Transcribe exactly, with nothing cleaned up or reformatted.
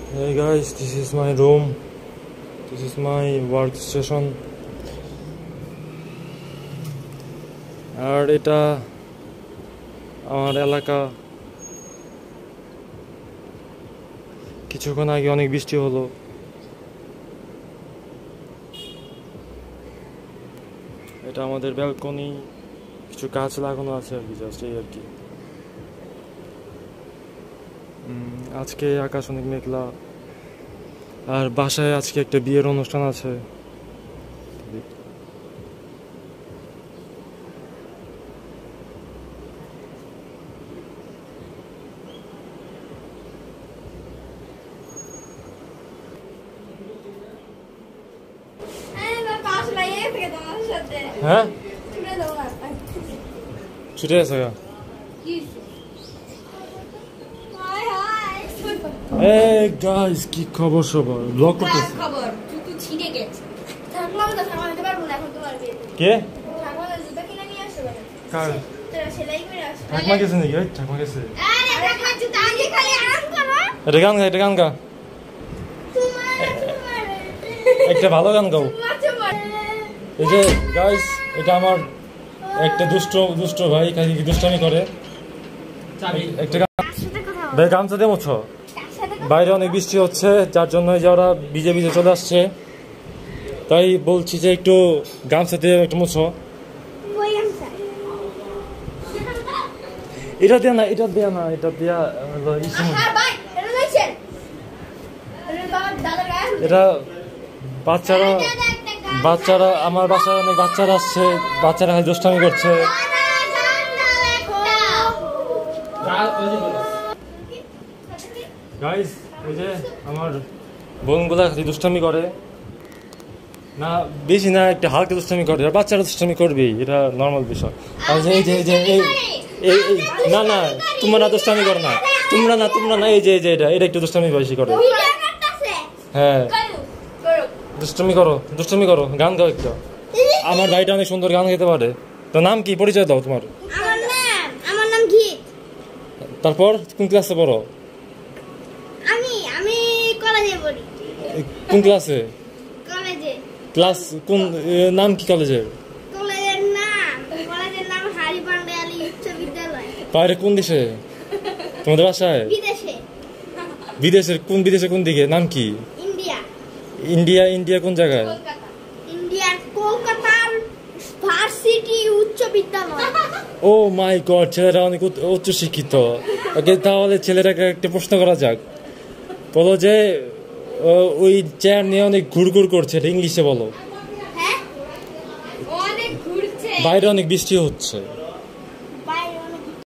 Hey guys, this is my room. This is my workstation. আর এটা আমার এলাকা। কিছুক্ষণ আগে অনেক বৃষ্টি হলো। এটা আমাদের ব্যালকনি, কিছু গাছ লাগানো আছে আর কি, জাস্ট এই আর কি। আজকে আকাশ অনেক মেঘলা, আর বাসায় আজকে একটা বিয়ের অনুষ্ঠান আছে। হ্যাঁ ছুটে আছে গা। এই গাইস কি খবর সবার? ব্লগ করতেছ? খবর জুতো ছিঁড়ে গেছে। থাকলাম তো থামাতে পারবো না এখন তোমার বিয়ে। কে? থাকলাম জুতো কিনে নিয়ে আসো বলে। কার? তোরা সেলাই করে আসো। ঠাকমা গেছে নাকি? ওই ঠাকমা গেছে। আরে ঠাকমা জুতো আগে খালি আরাম করো। এটা গান গা, এটা গান গা। তোমার তোমার একটা ভালো গান গাও। তোমার এই যে গাইস, এটা আমার একটা দুষ্ট দুষ্ট ভাই, খালি কি দুষ্টামি করে। একটা ভাই গামছা দিয়ে মুছো। বাইরে অনেক বৃষ্টি হচ্ছে, যার জন্য যারা ভিজে ভিজে চলে আসছে, তাই বলছি যে একটু গামছা দিয়ে একটু মুছো। এটা দেয়া না, এটা দেয়া না, এটা দেয়া এটা বাচ্চারা বাচ্চারা আমার বাসায় অনেক বাচ্চারা আসছে, বাচ্চারা খালি দুষ্টামি করছে। গাইস, এই যে আমার বোনগুলা খালি দুষ্টামি করে না, বেশি না, একটা হালকা দুষ্টামি করে। আর বাচ্চারা দুষ্টামি করবেই, এটা নর্মাল বিষয়। আর এই যে এই যে এই না না, তোমরা দুষ্টামি করো না, তোমরা না তোমরা না এই যে এই যে এটা এটা একটু দুষ্টামি বেশি করে। হ্যাঁ দুষ্টামি করো, দুষ্টামি করো, গান গাও একটু। আমার ভাইটা অনেক সুন্দর গান গাইতে পারে। তোর নাম কি? পরিচয় দাও তোমার। আমার নাম আমার নাম গীত। তারপর কোন ক্লাসে পড়ো? আমি আমি কলেজে পড়ি। কোন ক্লাসে? কলেজে। ক্লাস কোন? নাম কি কলেজের? কলেজের নাম কলেজের নাম হারি পান্ডে আলী উচ্চ বিদ্যালয়। বাইরে কোন দেশে? তোমাদের বাসায়? বিদেশে। বিদেশের কোন? বিদেশে কোন দিকে? নাম কি? ইন্ডিয়া। ইন্ডিয়া? ইন্ডিয়া কোন জায়গায়? কলকাতা। ইন্ডিয়ার কলকাতার ভার্সিটি উচ্চ বিদ্যালয়। ও মাই গড, ছেলেরা অনেক উচ্চ শিক্ষিত। ওকে, তাহলে ছেলেটাকে একটা প্রশ্ন করা যাক। বলো যে ওই চেয়ার নিয়ে অনেক ঘুরঘুর করছে, এটা ইংলিশে বলো। হ্যাঁ অনেক ঘুরছে। বাইরে অনেক বৃষ্টি হচ্ছে।